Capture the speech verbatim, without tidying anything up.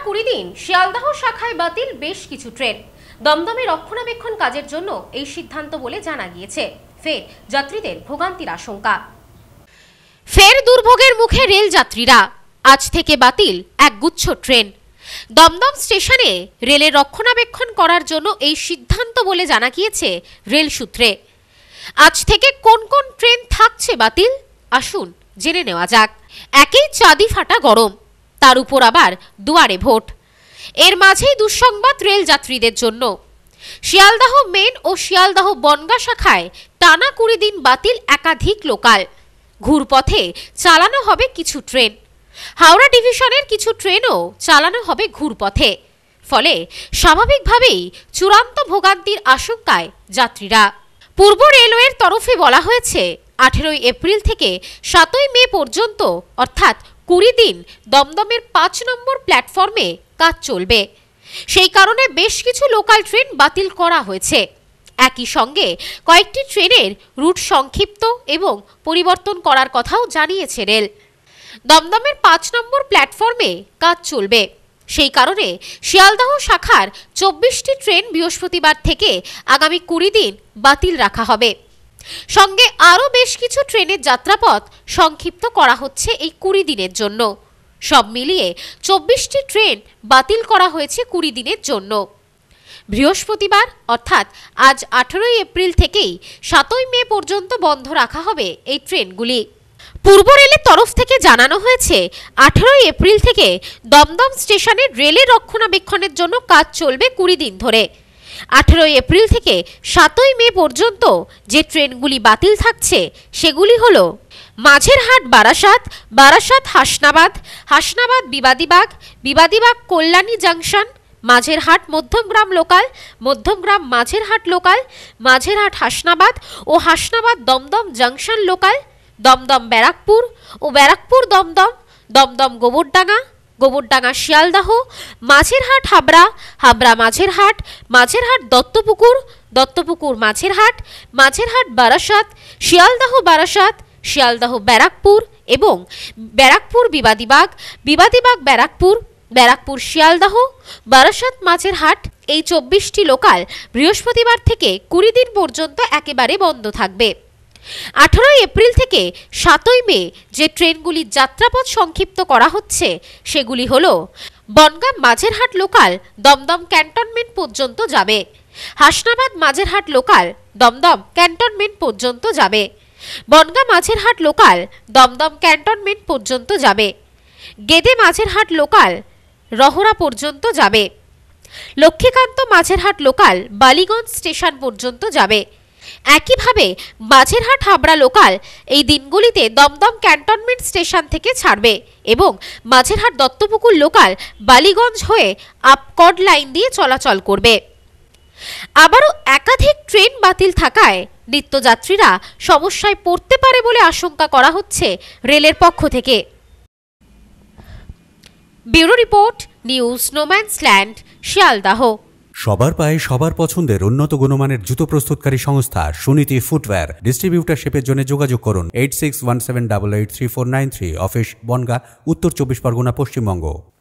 কুড়ি দিন শিয়ালদহ শাখায় বাতিল বেশ কিছু ট্রেন। দমদমে রক্ষণাবেক্ষণ কাজের জন্য এই সিদ্ধান্ত বলে জানা গিয়েছে। ফের যাত্রীদের ভোগান্তির আশঙ্কা। ফের দুর্ভোগের মুখে রেল যাত্রীরা। আজ থেকে বাতিল এক গুচ্ছ ট্রেন। দমদম স্টেশনে রেলের রক্ষণাবেক্ষণ করার জন্য এই সিদ্ধান্ত বলে জানা গিয়েছে রেল সূত্রে। আজ থেকে কোন কোন ট্রেন থাকছে বাতিল, আসুন জেনে নেওয়া যাক। একেই চাঁদি ফাটা গরম, তার উপর আবার দুয়ারে ভোট। এর মাঝেই দুঃসংবাদ রেল যাত্রীদের জন্য। শিয়ালদহ মেন ও শিয়ালদহ বনগাঁ শাখায় টানা কুড়ি দিন বাতিল একাধিক লোকাল। ঘুরপথে চালানো হবে কিছু ট্রেন। হাওড়া ডিভিশনের কিছু ট্রেনও চালানো হবে ঘুরপথে। ফলে স্বাভাবিকভাবেই চূড়ান্ত ভোগান্তির আশঙ্কায় যাত্রীরা। পূর্ব রেলওয়ের তরফে বলা হয়েছে আঠেরোই এপ্রিল থেকে সাতই মে পর্যন্ত অর্থাৎ কুড়ি দিন দমদমের পাঁচ নম্বর প্ল্যাটফর্মে কাজ চলবে। সেই কারণে বেশ কিছু লোকাল ট্রেন বাতিল করা হয়েছে। একই সঙ্গে কয়েকটি ট্রেনের রুট সংক্ষিপ্ত এবং পরিবর্তন করার কথাও জানিয়েছে রেল। দমদমের পাঁচ নম্বর প্ল্যাটফর্মে কাজ চলবে, সেই কারণে শিয়ালদহ শাখার চব্বিশটি ট্রেন বৃহস্পতিবার থেকে আগামী কুড়ি দিন বাতিল রাখা হবে। সঙ্গে আরও বেশ কিছু ট্রেনের যাত্রাপথ সংক্ষিপ্ত করা হচ্ছে এই কুড়ি দিনের জন্য। সব মিলিয়ে চব্বিশটি ট্রেন বাতিল করা হয়েছে কুড়ি দিনের জন্য। বৃহস্পতিবার অর্থাৎ আজ আঠেরোই এপ্রিল থেকেই সাতই মে পর্যন্ত বন্ধ রাখা হবে এই ট্রেনগুলি। পূর্ব রেলের তরফ থেকে জানানো হয়েছে আঠেরোই এপ্রিল থেকে দমদম স্টেশনের রেলের রক্ষণাবেক্ষণের জন্য কাজ চলবে কুড়ি দিন ধরে। আঠেরোই এপ্রিল থেকে সাতই মে পর্যন্ত যে ট্রেনগুলি বাতিল থাকছে সেগুলি হল Majerhat Barasat, Barasat Hasnabad, Hasnabad Bibadibag, Bibadibag Kalyani junction, Majerhat Madhyamgram local, Madhyamgram Majerhat local, Majerhat Hasnabad ও হাসনাবাদ দমদম জাংশন লোকাল, দমদম ব্যারাকপুর ও ব্যারাকপুর দমদম, দমদম গোবরডাঙ্গা, গোবরডাঙ্গা শিয়ালদহ, মাঝেরহাট হাবড়া, হাবড়া মাঝেরহাট, মাঝেরহাট দত্তপুকুর, দত্তপুকুর মাঝেরহাট, মাঝেরহাট বারাসাত, শিয়ালদহ বারাসাত, শিয়ালদহ ব্যারাকপুর এবং ব্যারাকপুর বিবাদীবাগ, বিবাদীবাগ ব্যারাকপুর, ব্যারাকপুর শিয়ালদহ, বারাসাত মাঝেরহাট। এই চব্বিশটি লোকাল বৃহস্পতিবার থেকে কুড়ি দিন পর্যন্ত একেবারে বন্ধ থাকবে। আঠেরোই এপ্রিল থেকে সাতই মে যে ট্রেনগুলির যাত্রাপথ সংক্ষিপ্ত করা হচ্ছে সেগুলি হল বনগাঁ মাঝেরহাট লোকাল দমদম ক্যান্টনমেন্ট পর্যন্ত যাবে, হাসনাবাদ মাঝেরহাট লোকাল দমদম ক্যান্টনমেন্ট পর্যন্ত যাবে, বনগাঁ মাঝেরহাট লোকাল দমদম ক্যান্টনমেন্ট পর্যন্ত যাবে, গেদে মাঝেরহাট লোকাল রহরা পর্যন্ত যাবে, লক্ষ্মীকান্ত মাঝেরহাট লোকাল বালিগঞ্জ স্টেশন পর্যন্ত যাবে। একইভাবে মাঝেরহাট হাবড়া লোকাল এই দিনগুলিতে দমদম ক্যান্টনমেন্ট স্টেশন থেকে ছাড়বে এবং মাঝেরহাট দত্তপুকুর লোকাল বালিগঞ্জ হয়ে আপকড লাইন দিয়ে চলাচল করবে। আবারও একাধিক ট্রেন বাতিল থাকায় নিত্যযাত্রীরা সমস্যায় পড়তে পারে বলে আশঙ্কা করা হচ্ছে রেলের পক্ষ থেকে। Bureau report, news no man's land, Sealdah. সবার পায়ে সবার পছন্দের উন্নত গুণমানের জুতো প্রস্তুতকারী সংস্থা সুনীতি ফুটওয়্যার। ডিস্ট্রিবিউটারশিপের জন্য যোগাযোগ করুন eight six one seven double eight three four nine three. Office Bangaon, Uttar Chobbish Pargana, Paschimbanga.